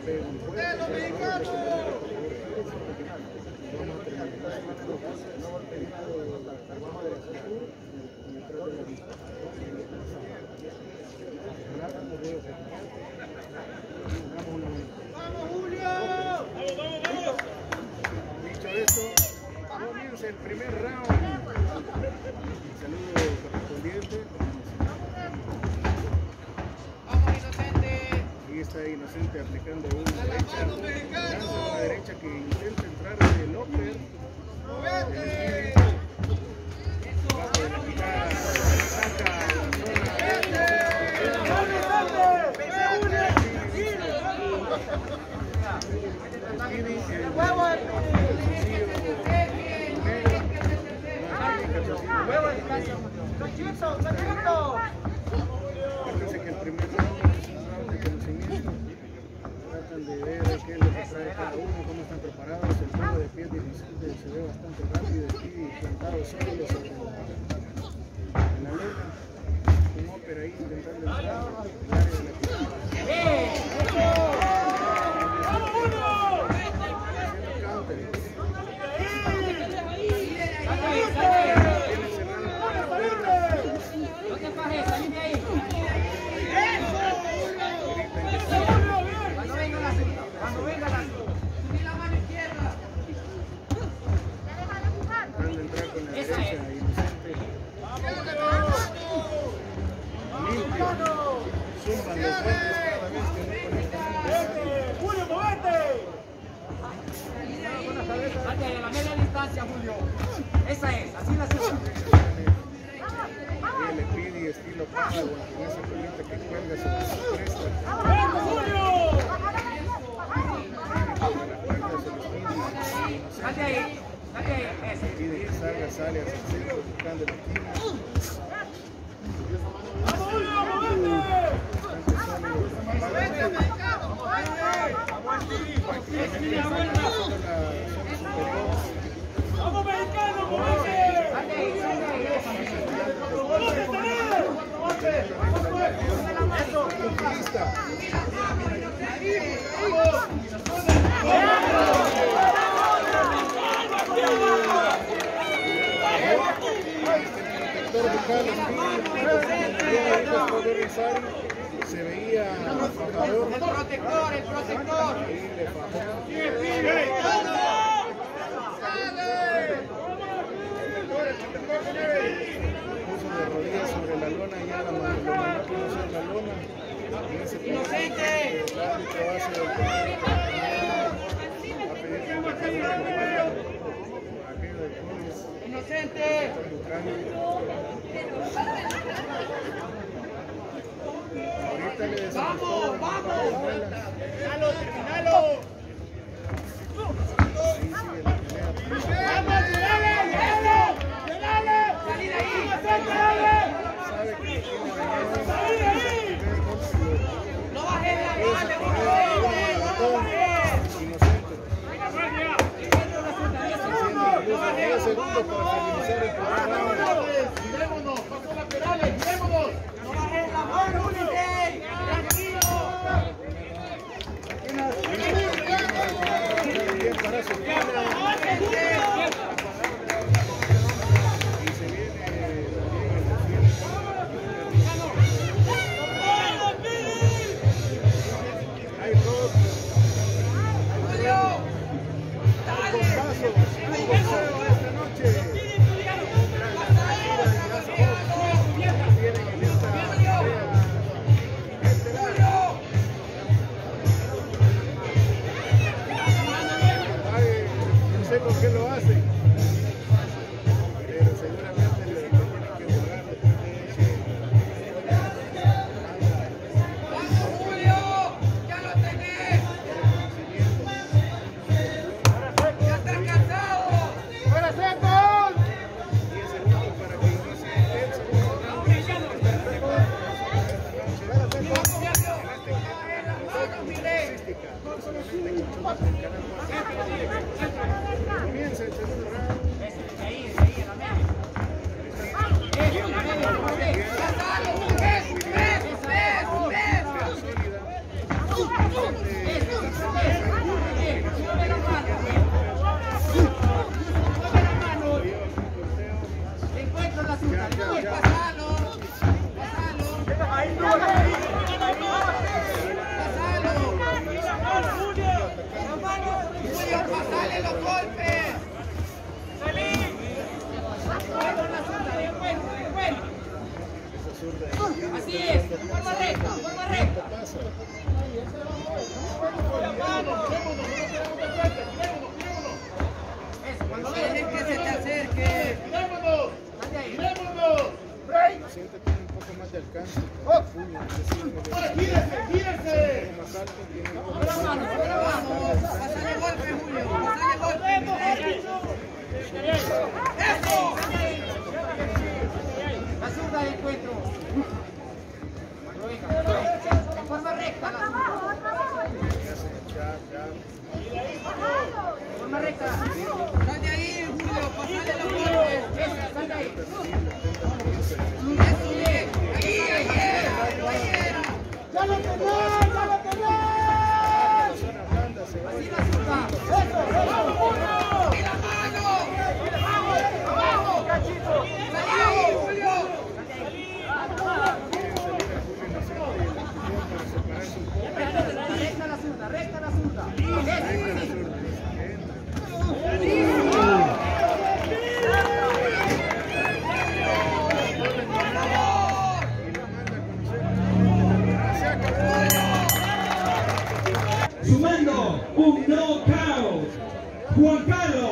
Dicho esto, comienza el primer round. Saludo correspondiente. Vamos, Inocente. Ahí está Inocente aplicando una derecha. Lanza una derecha que intenta entrar del upper. Bajo de la picada. Saca la Fíjense que el primer round es un round de conocimiento. Tratan de ver qué es lo que trae cada uno, cómo están preparados. El juego de pies de Vicente se ve bastante rápido aquí, plantado sólido sobre la lona. Un ópera ahí intentando entrar en el área de la picada. A la media distancia, Julio. Esa es, así la hacemos. Le pide estilo pájaro, con esa colita que cuelga sobre su cresta. ¡Vamos, Julio! Sale ahí, ese. Pide que salga, sale hacia el centro, buscando la esquina. ¡Vamos, Julio, movete! ¡Vamos, mexicano, movete! Se veía a favor. El protector. Puso de rodillas sobre la lona y ya lo mandó a cruzar la lona. Inocente. El árbitro hace el Inocente. Ahorita le decimos ¡Vamos! ¡Terminalo! ¡Llegale! ¡Salí de ahí! ¡No bajes la mano! ¡No bajes! Inocente. 10 segundos para finalizar el programa. ¡Tirémonos! ¡Paso laterales! ¡Tirémonos! ¡No bajes la mano, Ulises! ¡Tranquilo! Bien para su cámara. Y se viene hay rock. Hay bombazos. Hay bombazos esta noche. Tienen en esta pelea no sé por qué lo hacen, pero seguramente le tienen que borrar de ¡Vamos, Julio! ¡Ya lo tenés! ¡Ya estás cansado! ¡Fuera secos! 10 segundos para que inicie el segundo round. Comienza el segundo round. Ahí, en la media. Eso, en la media. ¡Ya sale! ¡Ves! zurda. Pasalo. Julio, pasale los golpes. Así es, forma recta. Cuando dejes que se te acerque. Siéntate un poco más de alcance. ¡Gírese! Más alto, tiene Vamos, pásale golpe, Julio. Pásale golpe. ¡Eso! La zurda de encuentro. En forma recta la zurda. Forma recta. Sal de ahí, Julio. Pasale los golpes. Esa, sal de ahí. Eso, bien. Ahí. ¡Ya lo tenés! Así la zurda. ¡Eso! ¡Y la mano! ¡Abajo! ¡Salí ahí, Julio! Recta la zurda. Sumando un knockout, Juan Carlos.